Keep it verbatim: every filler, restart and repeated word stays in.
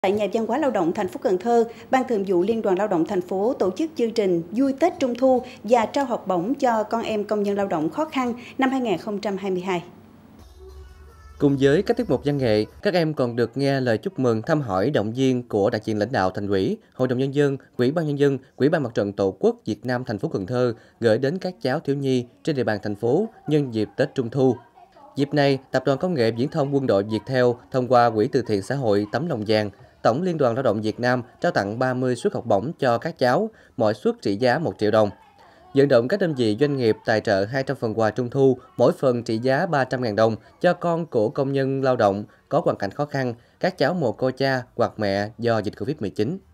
Tại Nhà văn hóa lao động thành phố Cần Thơ, Ban Thường vụ Liên đoàn Lao động thành phố tổ chức chương trình Vui Tết Trung thu và trao học bổng cho con em công nhân lao động khó khăn năm hai nghìn không trăm hai mươi hai. Cùng với các tiết mục văn nghệ, các em còn được nghe lời chúc mừng, thăm hỏi, động viên của đại diện lãnh đạo Thành ủy, Hội đồng nhân dân, Ủy ban nhân dân, Ủy ban Mặt trận Tổ quốc Việt Nam thành phố Cần Thơ gửi đến các cháu thiếu nhi trên địa bàn thành phố nhân dịp Tết Trung thu. Dịp này, Tập đoàn Công nghệ Viễn thông Quân đội Viettel thông qua Quỹ từ thiện xã hội Tấm lòng vàng, Tổng Liên đoàn Lao động Việt Nam trao tặng ba mươi suất học bổng cho các cháu, mỗi suất trị giá một triệu đồng. Vận động các đơn vị doanh nghiệp tài trợ hai trăm phần quà Trung thu, mỗi phần trị giá ba trăm nghìn đồng cho con của công nhân lao động có hoàn cảnh khó khăn, các cháu mồ côi cha hoặc mẹ do dịch Covid mười chín.